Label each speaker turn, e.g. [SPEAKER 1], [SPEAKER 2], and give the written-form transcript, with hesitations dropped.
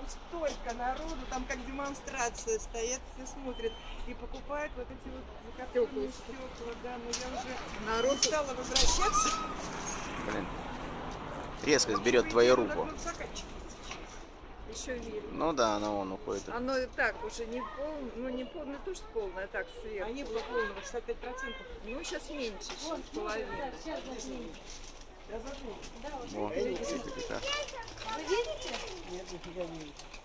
[SPEAKER 1] там столько народу, там как демонстрация стоят, все смотрят и покупают вот эти вот закопченные стекла, да, но я уже
[SPEAKER 2] Народ
[SPEAKER 1] не стала возвращаться.
[SPEAKER 3] Блин. Резкость берет твою руку.
[SPEAKER 2] еще видно.
[SPEAKER 3] Ну да, она вон уходит.
[SPEAKER 2] Оно и так уже не полное, ну не полное, то что полное, а так сверху.
[SPEAKER 1] А не было полного, 65%.
[SPEAKER 2] Ну сейчас меньше, чем половина.
[SPEAKER 3] О, видите, какая.
[SPEAKER 4] Вы видите?
[SPEAKER 1] Нет, я не вижу.